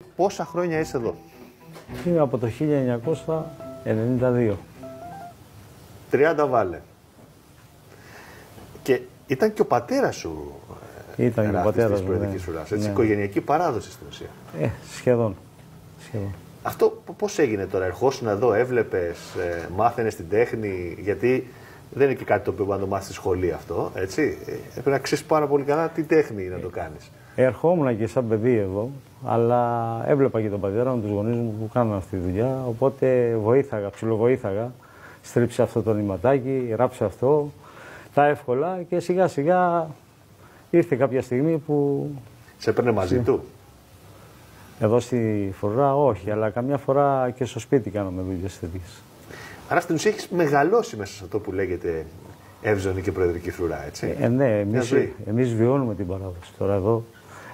Πόσα χρόνια είσαι εδώ? Είμαι από το 1992. 30 βάλε. Και ήταν και ο πατέρας σου. Ήταν και ο πατέρας μου. Προεδρικής Φρουράς. Έτσι, ναι. Οικογενειακή παράδοση στην ουσία. Σχεδόν. Αυτό πώς έγινε τώρα? Ερχόσουν εδώ, έβλεπες, μάθαινες την τέχνη? Γιατί δεν είναι και κάτι το οποίο μπορεί να το μάθεις στη σχολή αυτό, έτσι. Πρέπει να ξέρεις πάρα πολύ καλά τι τέχνη να το κάνεις. Ερχόμουν και σαν παιδί εδώ, αλλά έβλεπα και τον πατέρα μου, τους γονείς μου που κάνουν αυτή τη δουλειά. Οπότε βοήθαγα, ψιλοβοήθαγα. Στρίψε αυτό το νηματάκι, ράψε αυτό, τα εύκολα και σιγά σιγά ήρθε κάποια στιγμή που... Σε έπαιρνε μαζί του? Εδώ στη Φρουρά όχι, αλλά καμιά φορά και στο σπίτι κάναμε δουλειές τέτοιες. Άρα στην ουσία έχεις μεγαλώσει μέσα σε αυτό που λέγεται Εύζωνη και Προεδρική Φρουρά, έτσι. Ναι, εμείς βιώνουμε την παράδοση τώρα εδώ.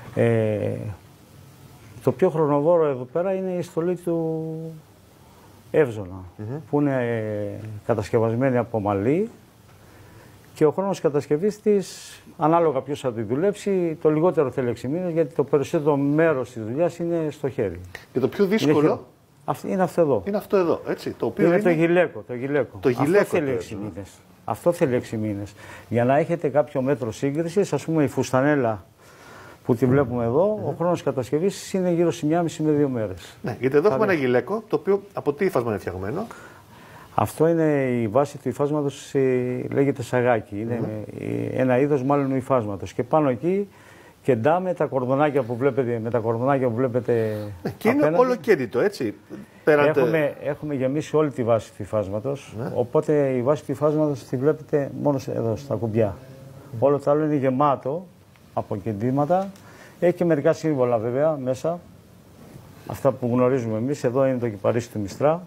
Το πιο χρονοβόρο εδώ πέρα είναι η στολή του Εύζωνα, που είναι κατασκευασμένη από μαλλί και ο χρόνος κατασκευής της, ανάλογα ποιος θα τη δουλέψει, το λιγότερο θέλει 6 μήνες, γιατί το περισσότερο μέρος της δουλειάς είναι στο χέρι. Και το πιο δύσκολο είναι αυτό εδώ. Είναι αυτό εδώ, έτσι. Το οποίο είναι το γυλαίκο. Αυτό θέλει 6 μήνες. Αυτό θέλει 6 μήνες. Για να έχετε κάποιο μέτρο σύγκρισης, ας πούμε η φουστανέλα που τη βλέπουμε εδώ, ο χρόνος κατασκευής είναι γύρω σε 1,5 με 2 μέρες. Ναι, γιατί εδώ έχουμε ένα γυλαίκο, το οποίο από τι υφάσμα είναι φτιαγμένο? Αυτό είναι η βάση του υφάσματος, λέγεται σαγάκι. Είναι ένα είδος μάλλον υφάσματος. Και πάνω εκεί κεντάμε τα κορδονάκια που βλέπετε, και είναι ολοκέντητο, έτσι. Έχουμε γεμίσει όλη τη βάση του υφάσματος, οπότε η βάση του υφάσματος τη βλέπετε μόνο εδώ, στα κουμπιά. Όλο το άλλο είναι γεμάτο από κεντήματα. Έχει και μερικά σύμβολα βέβαια μέσα, αυτά που γνωρίζουμε εμείς. Εδώ είναι το κυπαρίσι του Μιστρά.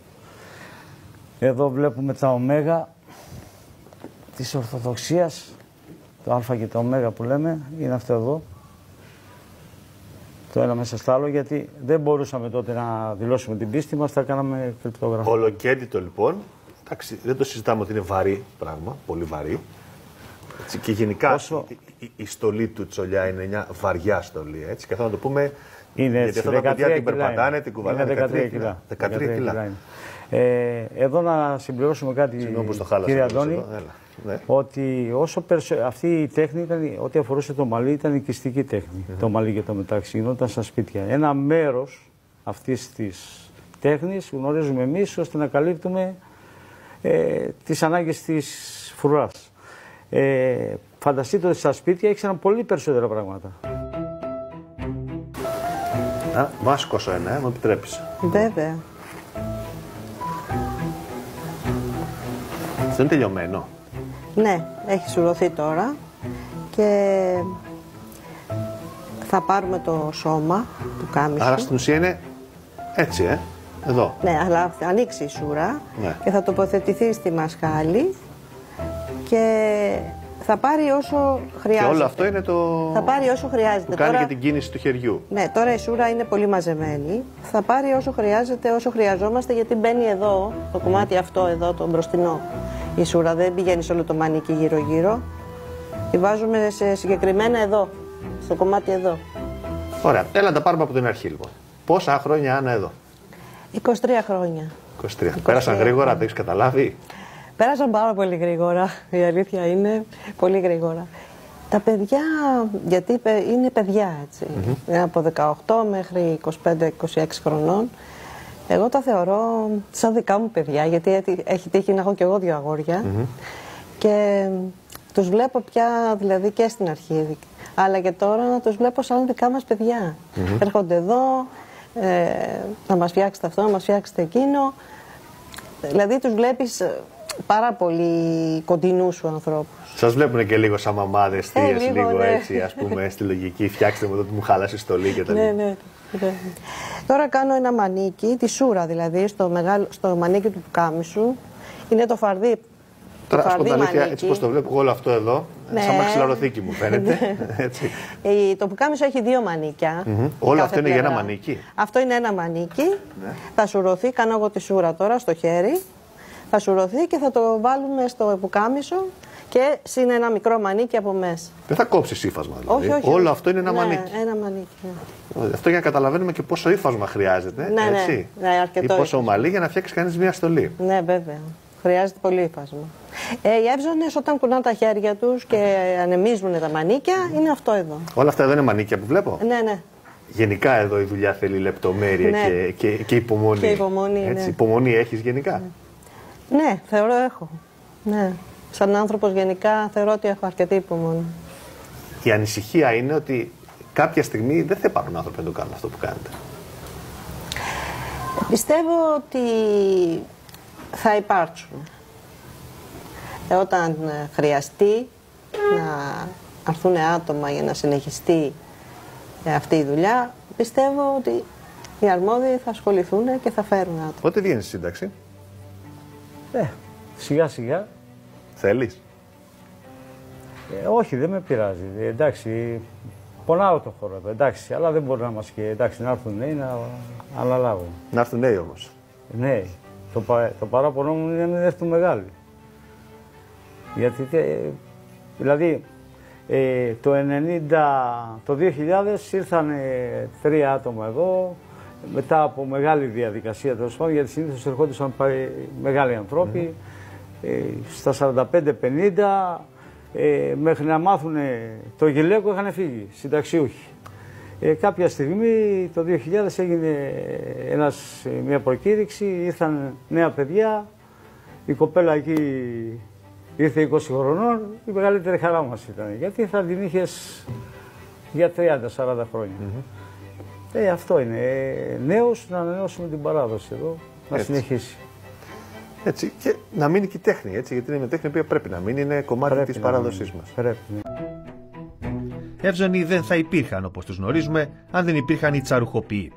Εδώ βλέπουμε τα ωμέγα της Ορθοδοξίας, το α και το ωμέγα που λέμε, είναι αυτό εδώ. Το ένα μέσα στο άλλο, γιατί δεν μπορούσαμε τότε να δηλώσουμε την πίστη μας, τα κάναμε κρυπτογραφία. Ολοκέντητο λοιπόν, εντάξει, δεν το συζητάμε ότι είναι βαρύ πράγμα, πολύ βαρύ. Έτσι, και γενικά η στολή του Τσολιά είναι μια βαριά στολή, έτσι, και αυτό να το πούμε, είναι γιατί αυτά τα παιδιά την περπατάνε, την κουβαλάνε, 13 κιλά. 13 κιλά. Εδώ να συμπληρώσουμε κάτι, κύριε Αντώνη, ότι αυτή η τέχνη ήταν, ό,τι αφορούσε το μαλλί, ήταν οικιστική τέχνη. Το μαλλί και το μετάξι γινόταν στα σπίτια. Ένα μέρος αυτής της τέχνης γνωρίζουμε εμείς, ώστε να καλύπτουμε τις ανάγκες της φρουράς. Φανταστείτε ότι στα σπίτια ήξεραν πολύ περισσότερα πράγματα. Βάσκωσο ένα, μου επιτρέπεις? Βέβαια. Αυτό είναι τελειωμένο? Ναι, έχει σουρωθεί τώρα και θα πάρουμε το σώμα του κάμισου. Άρα στην ουσία είναι έτσι, εδώ. Ναι, αλλά θα ανοίξει η σούρα και θα τοποθετηθεί στη μασχάλη και θα πάρει όσο χρειάζεται. Και όλο αυτό είναι το... Θα πάρει όσο χρειάζεται. Που κάνει και την κίνηση του χεριού. Ναι, τώρα η σούρα είναι πολύ μαζεμένη. Θα πάρει όσο χρειάζεται, όσο χρειαζόμαστε, γιατί μπαίνει εδώ, το κομμάτι αυτό εδώ, το μπροστινό. Η σούρα δεν πηγαίνει σε όλο το μανίκι γύρω-γύρω. Τη βάζουμε σε συγκεκριμένα εδώ, στο κομμάτι εδώ. Ωραία, έλα να τα πάρουμε από την αρχή λοιπόν. Πόσα χρόνια, Άννα, εδώ? 23 χρόνια. 23. Πέρασαν γρήγορα, το έχεις καταλάβει? Πέρασαν πάρα πολύ γρήγορα, η αλήθεια είναι, πολύ γρήγορα. Τα παιδιά, γιατί είναι παιδιά έτσι, από 18 μέχρι 25-26 χρονών. Εγώ τα θεωρώ σαν δικά μου παιδιά, γιατί έχει τύχει να έχω και εγώ 2 αγόρια και τους βλέπω πια δηλαδή και στην αρχή, αλλά και τώρα να τους βλέπω σαν δικά μας παιδιά. Έρχονται εδώ, να μας φτιάξετε αυτό, να μας φτιάξετε εκείνο, δηλαδή τους βλέπεις πάρα πολύ κοντινούς σου ανθρώπους. Σας βλέπουν και λίγο σαν μαμάδες, θείες, λίγο έτσι, ας πούμε, στη λογική, φτιάξτε μου εδώ που μου χάλασε η στολή και τα λοιπά. Ναι. Τώρα κάνω ένα μανίκι, τη σούρα δηλαδή, στο μανίκι του πουκάμισου. Είναι το φαρδί. Τώρα, ας πω την αλήθεια, έτσι πως το βλέπω όλο αυτό εδώ, σαν μαξιλαροθήκη μου φαίνεται. Έτσι. Το πουκάμισο έχει 2 μανίκια. Όλο αυτό είναι για ένα μανίκι? Αυτό είναι ένα μανίκι. Θα σουρωθεί, κάνω εγώ τη σούρα τώρα στο χέρι. Θα σουρωθεί και θα το βάλουμε στο πουκάμισο Και συν ένα μικρό μανίκι από μέσα. Δεν θα κόψει ύφασμα δηλαδή. Όχι, όχι, όλο αυτό είναι ένα ναι, μανίκι. Ένα μανίκι. Ναι. Αυτό για να καταλαβαίνουμε και πόσο ύφασμα χρειάζεται. Ναι, έτσι. ναι, αρκετό. Ή πόσο ομαλή για να φτιάξει κανεί μια στολή. Ναι, βέβαια. Χρειάζεται πολύ ύφασμα. Οι εύζωνες όταν κουνάνε τα χέρια τους και ανεμίζουν τα μανίκια είναι αυτό εδώ. Όλα αυτά εδώ είναι μανίκια που βλέπω. Ναι, ναι. Γενικά εδώ η δουλειά θέλει λεπτομέρεια, ναι. και υπομονή. Και υπομονή, έτσι, ναι. Υπομονή έχεις γενικά. Ναι, θεωρώ έχω. Ναι. Σαν άνθρωπος γενικά θεωρώ ότι έχω αρκετή υπομονή. Η ανησυχία είναι ότι κάποια στιγμή δεν θα υπάρχουν άνθρωποι να το κάνουν αυτό που κάνετε. Πιστεύω ότι θα υπάρξουν. Όταν χρειαστεί να έρθουν άτομα για να συνεχιστεί αυτή η δουλειά, πιστεύω ότι οι αρμόδιοι θα ασχοληθούν και θα φέρουν άτομα. Πότε βγαίνεις στη σύνταξη? Σιγά σιγά. Θέλεις? Όχι, δεν με πειράζει. Εντάξει, πονάω το χώρο εδώ, εντάξει, αλλά δεν μπορεί να μας και εντάξει, να έρθουν νέοι να αναλάβουν. Να έρθουν νέοι όμως. Ναι, το παράπονο μου είναι να μην έρθουν μεγάλοι. Γιατί, δηλαδή, το 2000 ήρθαν 3 άτομα εδώ, μετά από μεγάλη διαδικασία τέλος πάντων, γιατί συνήθως ερχόντουσαν μεγάλοι ανθρώποι, στα 45-50, μέχρι να μάθουν το γυλαίκο είχαν φύγει, συνταξιούχοι. Κάποια στιγμή, το 2000, έγινε μια προκήρυξη, ήρθαν νέα παιδιά, η κοπέλα εκεί ήρθε 20 χρονών, η μεγαλύτερη χαρά μας ήταν, γιατί θα την είχες για 30-40 χρόνια. Αυτό είναι, νέος να ανανεώσουμε την παράδοση εδώ, να συνεχίσει. Έτσι, και να μείνει και η τέχνη, έτσι, γιατί είναι μια τέχνη που πρέπει να μείνει, είναι κομμάτι της παράδοσής μας. Πρέπει. Εύζωνοι δεν θα υπήρχαν όπως τους γνωρίζουμε αν δεν υπήρχαν οι τσαρουχοποιοί.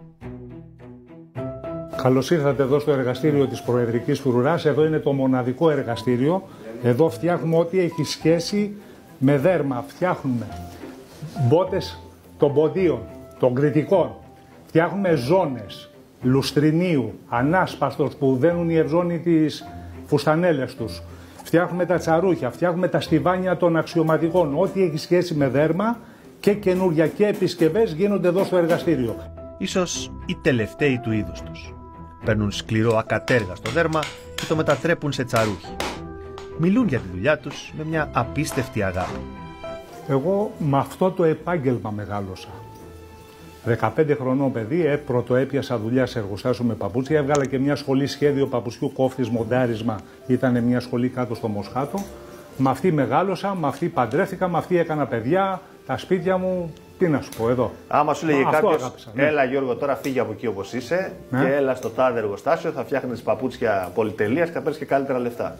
Καλώς ήρθατε εδώ στο εργαστήριο της Προεδρικής Φρουράς. Εδώ είναι το μοναδικό εργαστήριο. Εδώ φτιάχνουμε ό,τι έχει σχέση με δέρμα. Φτιάχνουμε μπότες των ποντίων, των κριτικών. Φτιάχνουμε ζώνες λουστρινίου, ανάσπαστος που δένουν οι ευζώνοι τις φουστανέλες τους. Φτιάχνουμε τα τσαρούχια, φτιάχνουμε τα στιβάνια των αξιωματικών. Ό,τι έχει σχέση με δέρμα και καινούργια και επισκευές γίνονται εδώ στο εργαστήριο. Ίσως οι τελευταίοι του είδους τους. Παίρνουν σκληρό ακατέργαστο δέρμα και το μετατρέπουν σε τσαρούχι. Μιλούν για τη δουλειά τους με μια απίστευτη αγάπη. Εγώ με αυτό το επάγγελμα μεγάλωσα. 15 χρονών παιδί, πρώτο έπιασα δουλειά σε εργοστάσιο με παπούτσια. Έβγαλα και μια σχολή σχέδιο παπουσιού κόφτης, μοντάρισμα. Ήταν μια σχολή κάτω στο Μοσχάτο. Με αυτή μεγάλωσα, με αυτή παντρεύτηκα, με αυτή έκανα παιδιά, τα σπίτια μου. Τι να σου πω εδώ. Άμα σου λέγε κάποιος, ναι. Έλα Γιώργο, τώρα φύγε από εκεί όπως είσαι, ναι, και έλα στο τάδε εργοστάσιο, θα φτιάχνεις παπούτσια πολυτελείας και θα παίρνεις και καλύτερα λεφτά.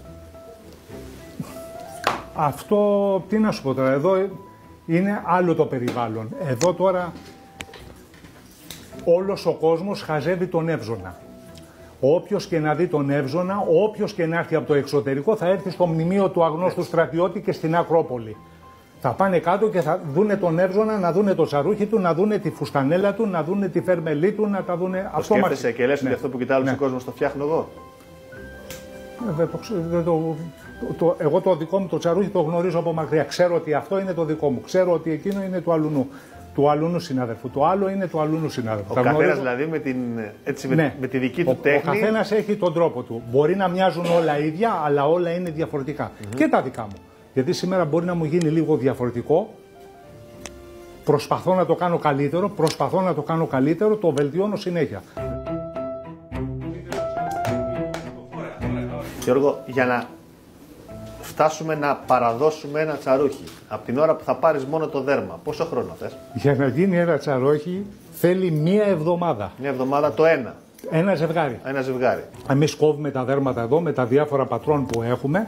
Αυτό, τι να σου πω τώρα, εδώ είναι άλλο το περιβάλλον. Εδώ τώρα όλος ο κόσμος χαζεύει τον Εύζωνα. Όποιος και να δει τον Εύζωνα, όποιος και να έρθει από το εξωτερικό, θα έρθει στο μνημείο του αγνώστου στρατιώτη και στην Ακρόπολη. Θα πάνε κάτω και θα δούνε τον Εύζωνα, να δούνε το τσαρούχι του, να δούνε τη φουστανέλα του, να δούνε τη φερμελή του, να τα δούνε. Το σκέφτεσαι και λες ότι αυτό που κοιτάει ο κόσμος το φτιάχνω εγώ. Εγώ το δικό μου το τσαρούχι το γνωρίζω από μακριά. Ξέρω ότι αυτό είναι το δικό μου. Ξέρω ότι εκείνο είναι του αλουνού. Του αλούνου συνάδελφου. Το άλλο είναι του αλούνου συνάδελφου. Ο καθένας δηλαδή με τη δική του τέχνη. Ο καθένας έχει τον τρόπο του. Μπορεί να μοιάζουν όλα ίδια, αλλά όλα είναι διαφορετικά. Και τα δικά μου. Γιατί σήμερα μπορεί να μου γίνει λίγο διαφορετικό. Προσπαθώ να το κάνω καλύτερο, το βελτιώνω συνέχεια. Γιώργο, για να φτάσουμε να παραδώσουμε ένα τσαρούχι, από την ώρα που θα πάρεις μόνο το δέρμα, πόσο χρόνο θες? Για να γίνει ένα τσαρούχι θέλει μία εβδομάδα. Μία εβδομάδα το ένα. Ένα ζευγάρι. Ένα ζευγάρι. Εμείς κόβουμε τα δέρματα εδώ με τα διάφορα πατρών που έχουμε.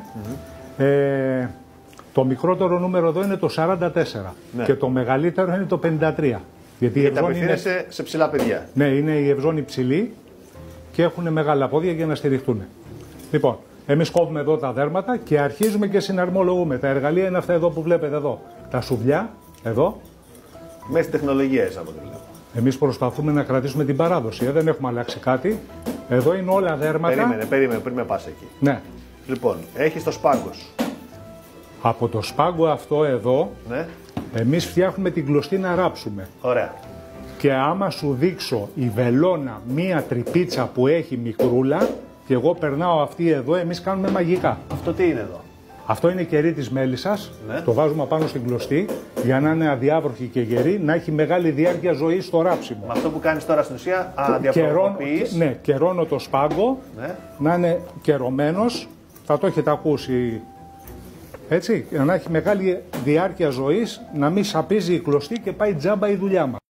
Το μικρότερο νούμερο εδώ είναι το 44 και το μεγαλύτερο είναι το 53. Γιατί απευθύνεσαι σε ψηλά παιδιά. Ναι, είναι οι ευζώνοι ψηλοί και έχουν μεγάλα πόδια για να στηριχτούν. Λοιπόν, εμείς κόβουμε εδώ τα δέρματα και αρχίζουμε και συναρμολογούμε. Τα εργαλεία είναι αυτά εδώ που βλέπετε εδώ. Τα σουβλιά, εδώ. Μέσα τεχνολογίες από ό,τι βλέπω. Εμείς προσπαθούμε να κρατήσουμε την παράδοση. Δεν έχουμε αλλάξει κάτι. Εδώ είναι όλα δέρματα. Περίμενε πριν με πας εκεί. Ναι. Λοιπόν, έχεις το σπάγκο σου. Από το σπάγκο αυτό εδώ, Ναι. εμείς φτιάχνουμε την κλωστή να ράψουμε. Ωραία. Και άμα σου δείξω η βελόνα μία τρυπίτσα που έχει μικρούλα και εγώ περνάω αυτή εδώ, εμείς κάνουμε μαγικά. Αυτό τι είναι εδώ? Αυτό είναι κερί της μέλισσας, Ναι. το βάζουμε πάνω στην κλωστή για να είναι αδιάβροχη και γερή, να έχει μεγάλη διάρκεια ζωής στο ράψιμο. Με αυτό που κάνεις τώρα στην ουσία, αδιαφραγματοποιείς. Ναι, κερώνω το σπάγκο, Ναι. να είναι κερωμένος, θα το έχετε ακούσει, έτσι, για να έχει μεγάλη διάρκεια ζωής, να μην σαπίζει η κλωστή και πάει τζάμπα η δουλειά μας.